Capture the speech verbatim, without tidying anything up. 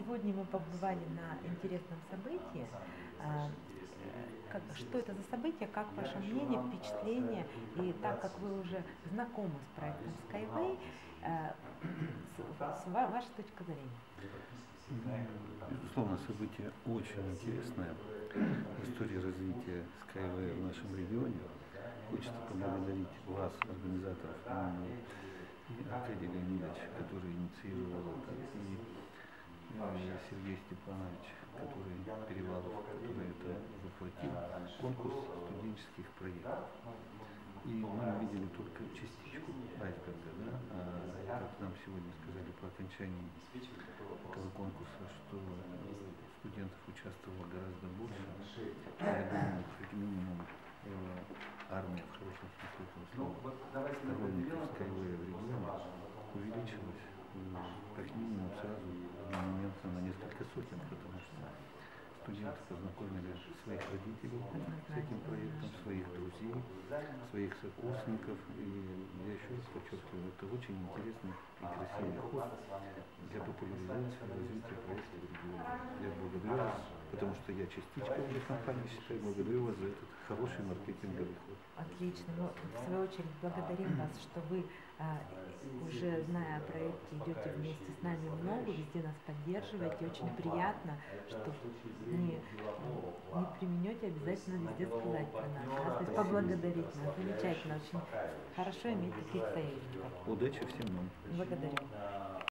Сегодня мы побывали на интересном событии. А, Как, что это за событие, как ваше мнение, впечатление, и так как вы уже знакомы с проектом Skyway, э, с, с ва- ваша точка зрения? Безусловно, событие очень интересное в истории развития Skyway в нашем регионе. Хочется поблагодарить вас, организаторов, именно и Аркадий Леонидович, который инициировал это, и э, Сергей Степанович, который Перевалов, который это воплотил, конкурс студенческих проектов. И мы видели только частичку айсберга, да? А как нам сегодня сказали по окончании этого конкурса, что студентов участвовало гораздо больше. Я думаю, как минимум армия, в хорошем смысле этого слова, сторонников Skyway в регионе увеличилась как минимум сразу одномоментно на несколько сотен, потому что студенты познакомили своих родителей с этим проектом, своих друзей, своих сокурсников. И я еще раз подчеркиваю, это очень интересный и красивый ход для популяризации и развития проекта в регионе. Я благодарю вас, потому что я частичка этой компании, считаю, благодарю вас за этот хороший маркетинговый ход. Отлично. Но в свою очередь благодарим вас, что вы, а, уже зная о проекте, идете вместе с нами в ногу, везде нас поддерживаете. Очень приятно, что не, не применете обязательно везде сказать про нас, да? То есть поблагодарить нас. Замечательно, очень хорошо иметь таких союзников. Удачи всем нам. Благодарю.